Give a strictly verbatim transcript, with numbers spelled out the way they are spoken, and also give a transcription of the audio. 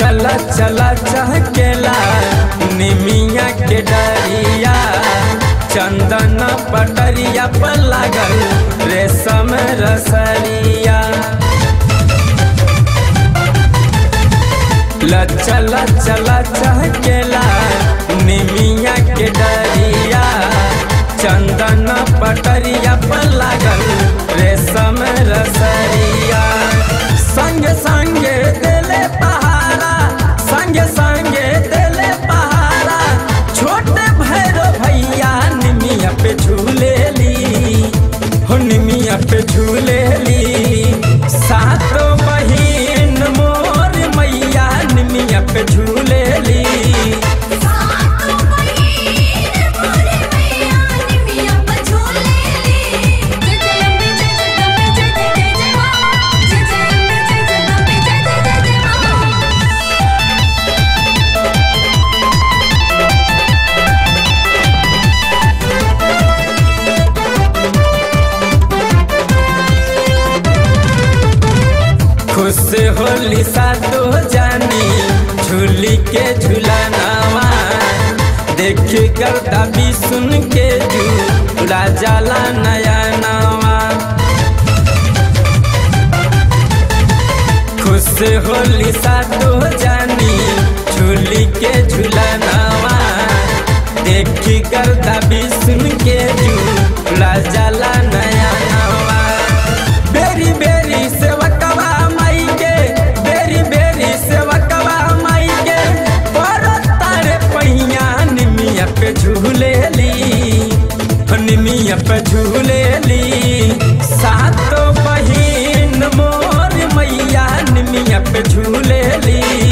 चला चला चहकेला निमिया के डरिया, चंदन पटरिया पर लागल रेशम रसरिया। चला चला चहकेला निमिया के डरिया, चंदन पटरिया पर लागल रेशम रसरिया। संगे संगे देले पहाड़ा, संगे संगे देले पहाड़ा, छोटे भैरो भैया निमिया पे झूले ली, हो निमिया पे झूले ली। सातों बहिन मोर मैया निमिया पे झूले ली। खुश होली सातो जानी झूली के झूलनावा, देख कर दाबी सुन के झूला जाला नया नवा। खुश होली सातो जानी झूली के झूलनावा, देख कर दाबी सुन के झूला जाला नया नवा। बेरी बेरी सेवकवा माई के, बेरी बेरी सेवकवा माई के, परत तारे पहिया निमिया पे झूले ली, निमिया पे झूले ली। सातों बहिन मोर मैया निमिया पे झूले ली।